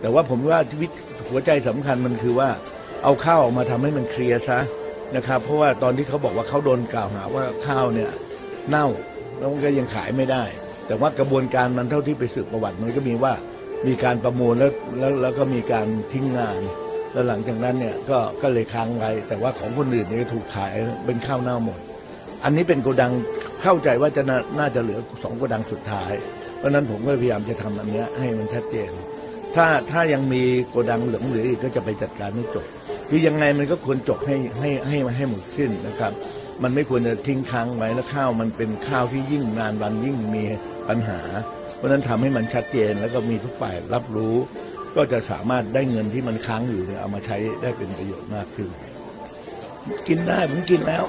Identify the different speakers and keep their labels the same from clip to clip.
Speaker 1: แต่ว่าผมว่าหัวใจสำคัญมันคือว่าเอาข้าวออกมาทำให้มันเคลียร์ซะนะครับเพราะว่าตอนที่เขาบอกว่าเขาโดนกล่าวหาว่าข้าวเนี่ยเน่าแล้วมันก็ยังขายไม่ได้แต่ว่ากระบวนการมันเท่าที่ไปสืบประวัติมันก็มีว่ามีการประมูลแล้วก็มีการทิ้งงานแล้วหลังจากนั้นเนี่ยก็เลยค้างไว้แต่ว่าของคนอื่นเนี่ยถูกขายเป็นข้าวเน่าหมดอันนี้เป็นโกดังเข้าใจว่าจะน่าจะเหลือ2โกดังสุดท้ายเพราะนั้นผมก็พยายามจะทำอันนี้ให้มันชัดเจนถ้ายังมีโกดังเหลืออีกก็จะไปจัดการให้จบคือยังไงมันก็ควรจบให้หมดสิ้นนะครับมันไม่ควรจะทิ้งค้างไว้แล้วข้าวมันเป็นข้าวที่ยิ่งนานวันยิ่งมีปัญหาเพราะนั้นทำให้มันชัดเจนแล้วก็มีทุกฝ่ายรับรู้ก็จะสามารถได้เงินที่มันค้างอยู่เนี่ยเอามาใช้ได้เป็นประโยชน์มากขึ้นกินได้ผมกินแล้ว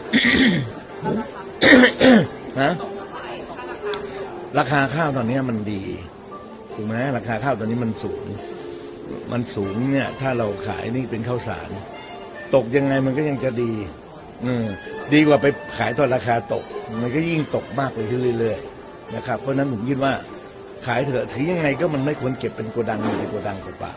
Speaker 1: นะราคาข้าวตอนนี้มันดีถูกไหมราคาข้าวตอนนี้มันสูงเนี่ยถ้าเราขายนี่เป็นข้าวสารตกยังไงมันก็ยังจะดีดีกว่าไปขายตอนราคาตกมันก็ยิ่งตกมากไปเรื่อยๆนะครับเพราะนั้นผมคิดว่าขายเถอะถือยังไงก็มันไม่ควรเก็บเป็นโกดังในโกดังเปล่า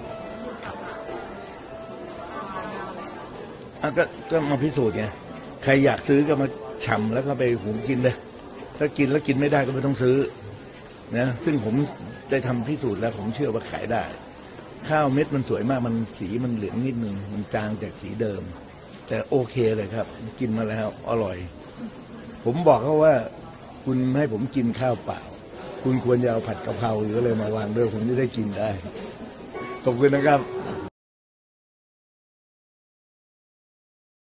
Speaker 1: ก็มาพิสูจน์ไงใครอยากซื้อก็มาฉ่ำแล้วก็ไปหุงกินเลยถ้ากินแล้วกินไม่ได้ก็ไม่ต้องซื้อนะซึ่งผมได้ทำพิสูจน์แล้วผมเชื่อว่าขายได้ข้าวเม็ดมันสวยมากมันสีมันเหลืองนิดนึงมันจางจากสีเดิมแต่โอเคเลยครับกินมาแล้วอร่อยผมบอกเขาว่าคุณให้ผมกินข้าวเปล่าคุณควรจะเอาผัดกะเพราหรืออะไรมาวางด้วยผมจะได้กินได้ขอบคุณนะครับ